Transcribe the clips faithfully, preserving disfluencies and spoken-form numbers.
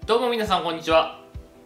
どうも皆さんこんにちは。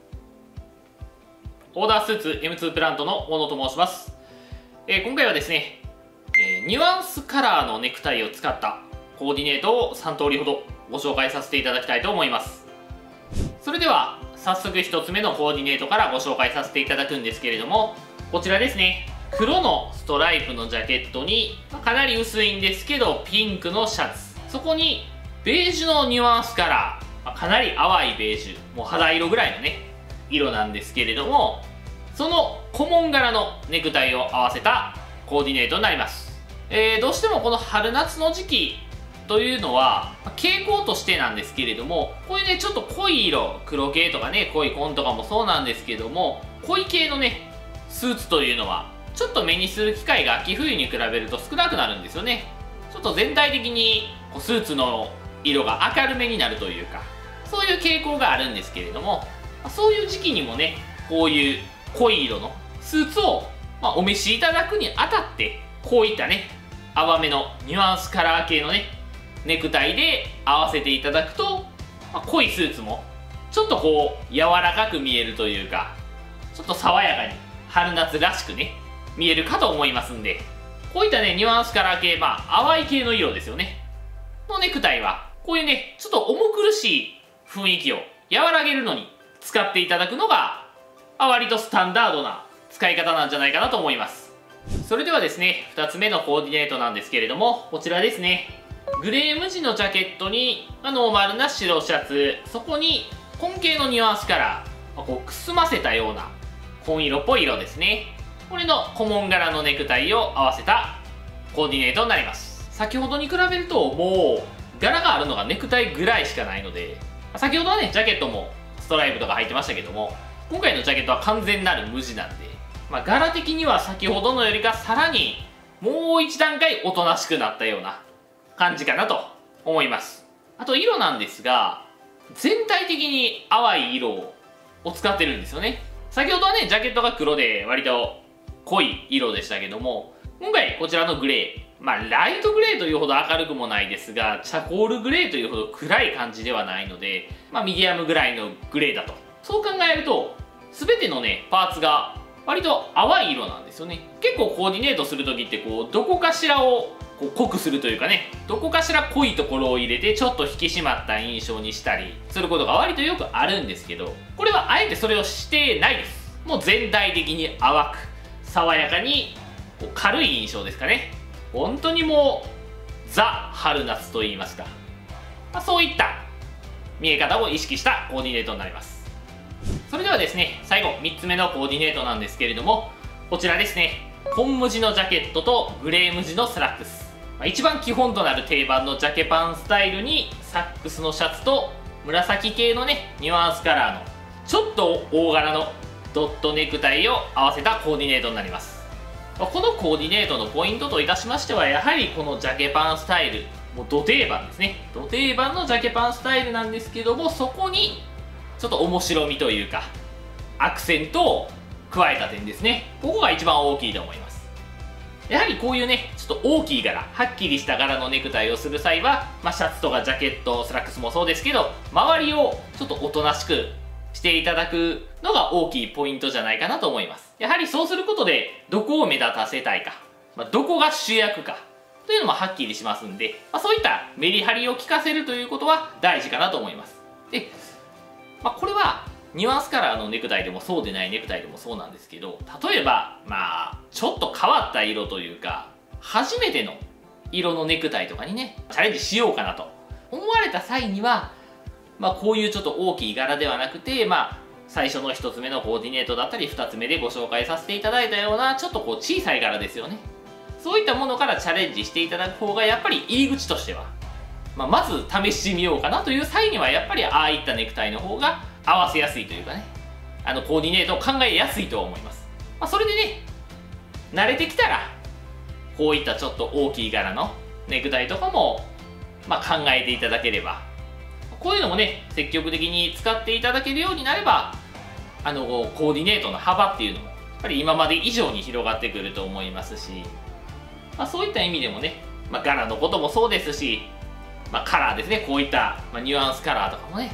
オーダースーツ エムツー プラントの大野と申します。えー、今回はですね、えー、ニュアンスカラーのネクタイを使ったコーディネートをさん通りほどご紹介させていただきたいと思います。それでは早速ひとつめのコーディネートからご紹介させていただくんですけれども、こちらですね。黒のストライプのジャケットにかなり薄いんですけどピンクのシャツ、そこにベージュのニュアンスカラー、かなり淡いベージュ、もう肌色ぐらいのね色なんですけれども、そのコモン柄のネクタイを合わせたコーディネートになります。えー、どうしてもこの春夏の時期というのは傾向としてなんですけれども、こういうねちょっと濃い色、黒系とかね濃い紺とかもそうなんですけども、濃い系のねスーツというのはちょっと目にする機会が秋冬に比べると少なくなるんですよね。ちょっと全体的にスーツの色が明るめになるというか、そういう傾向があるんですけれども、そういう時期にもねこういう濃い色のスーツを、まあ、お召しいただくにあたって、こういったね淡めのニュアンスカラー系のねネクタイで合わせていただくと、まあ、濃いスーツもちょっとこう柔らかく見えるというか、ちょっと爽やかに春夏らしくね見えるかと思いますんで、こういったねニュアンスカラー系、まあ淡い系の色ですよねのネクタイは、こういうねちょっと重苦しい雰囲気を和らげるのに使っていただくのが割とスタンダードな使い方なんじゃないかなと思います。それではですね、ふたつめのコーディネートなんですけれども、こちらですね。グレー無地のジャケットにノーマルな白シャツ、そこに紺系のニュアンスカラー、こうくすませたような紺色っぽい色ですね、これのコモン柄のネクタイを合わせたコーディネートになります。先ほどに比べるともう柄があるのがネクタイぐらいしかないので、先ほどはねジャケットもストライプとか入ってましたけども、今回のジャケットは完全なる無地なんで、まあ、柄的には先ほどのよりかさらにもう一段階おとなしくなったような感じかなと思います。あと色なんですが、全体的に淡い色を使ってるんですよね。先ほどはねジャケットが黒で割と濃い色でしたけども、今回こちらのグレー、まあライトグレーというほど明るくもないですが、チャコールグレーというほど暗い感じではないので、まあミディアムぐらいのグレーだと、そう考えると全てのねパーツが割と淡い色なんですよね。結構コーディネートする時ってこうどこかしらをこう濃くするというかね、どこかしら濃いところを入れてちょっと引き締まった印象にしたりすることが割とよくあるんですけど、これはあえてそれをしてないです。もう全体的に淡く爽やかに軽い印象ですかね。本当にもうザ春夏と言いますか、まあ、そういった見え方を意識したコーディネートになります。それではですね、最後みっつめのコーディネートなんですけれども、こちらですね。紺無地のジャケットとグレー無地のスラックス、まあ、一番基本となる定番のジャケパンスタイルにサックスのシャツと紫系のねニュアンスカラーのちょっと大柄のドットネクタイを合わせたコーディネートになります。このコーディネートのポイントといたしましては、やはりこのジャケパンスタイル、もうド定番ですね。ド定番のジャケパンスタイルなんですけども、そこにちょっと面白みというかアクセントを加えた点ですね。ここが一番大きいと思います。やはりこういうねちょっと大きい柄、はっきりした柄のネクタイをする際は、まあ、シャツとかジャケット、スラックスもそうですけど、周りをちょっとおとなしくしていただくのが大きいポイントじゃないかなと思います。やはりそうすることでどこを目立たせたいか、まあ、どこが主役かというのもはっきりしますんで、まあ、そういったメリハリを効かせるということは大事かなと思います。で、まあ、これはニュアンスカラーのネクタイでもそうでないネクタイでもそうなんですけど、例えばまあちょっと変わった色というか初めての色のネクタイとかにねチャレンジしようかなと思われた際には、まあ、こういうちょっと大きい柄ではなくて、まあ最初のひとつめのコーディネートだったりふたつめでご紹介させていただいたようなちょっとこう小さい柄ですよね。そういったものからチャレンジしていただく方がやっぱり入り口としては、まあ、まず試してみようかなという際にはやっぱりああいったネクタイの方が合わせやすいというかね、あのコーディネートを考えやすいとは思います。まあ、それでね慣れてきたらこういったちょっと大きい柄のネクタイとかも、まあ、考えていただければ、こういうのもね積極的に使っていただけるようになれば、あのコーディネートの幅っていうのもやっぱり今まで以上に広がってくると思いますし、まあ、そういった意味でもね、まあ、柄のこともそうですし、まあ、カラーですね、こういった、まあ、ニュアンスカラーとかもね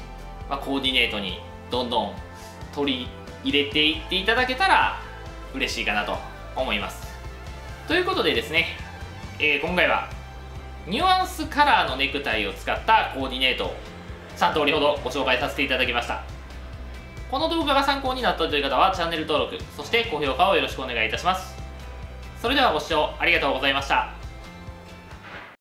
まあ、コーディネートにどんどん取り入れていっていただけたら嬉しいかなと思います。ということでですね、えー、今回はニュアンスカラーのネクタイを使ったコーディネートをさん通りほどご紹介させていただきました。この動画が参考になったという方はチャンネル登録、そして高評価をよろしくお願いいたします。それではご視聴ありがとうございました。